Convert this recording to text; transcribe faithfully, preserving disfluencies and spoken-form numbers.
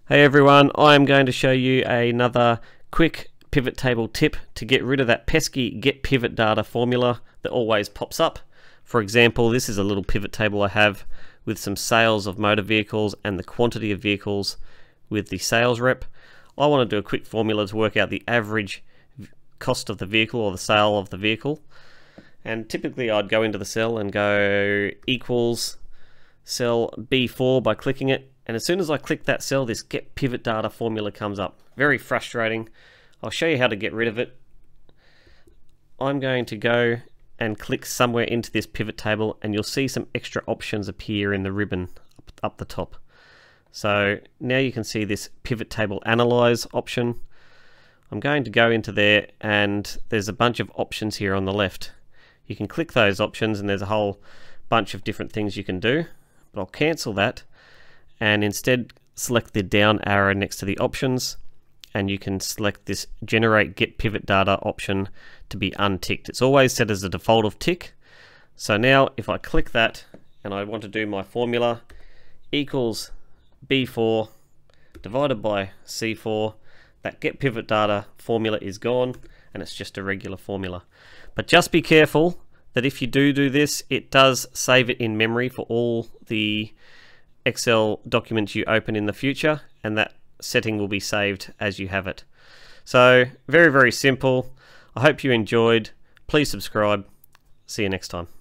Hey everyone, I am going to show you another quick pivot table tip to get rid of that pesky GETPIVOTDATA formula that always pops up. For example, this is a little pivot table I have with some sales of motor vehicles and the quantity of vehicles with the sales rep. I want to do a quick formula to work out the average cost of the vehicle or the sale of the vehicle. And typically I'd go into the cell and go equals cell B four by clicking it. And as soon as I click that cell, this GETPIVOTDATA formula comes up. Very frustrating. I'll show you how to get rid of it. I'm going to go and click somewhere into this pivot table and you'll see some extra options appear in the ribbon up, up the top. So now you can see this pivot table analyze option. I'm going to go into there and there's a bunch of options here on the left. You can click those options and there's a whole bunch of different things you can do. But I'll cancel that and instead select the down arrow next to the options, and you can select this generate GETPIVOTDATA option to be unticked. It's always set as a default of tick. So now if I click that and I want to do my formula equals B four divided by C four, that GETPIVOTDATA formula is gone and it's just a regular formula. But just be careful that if you do do this, it does save it in memory for all the Excel documents you open in the future, and that setting will be saved as you have it. So very, very simple. I hope you enjoyed. Please subscribe. See you next time.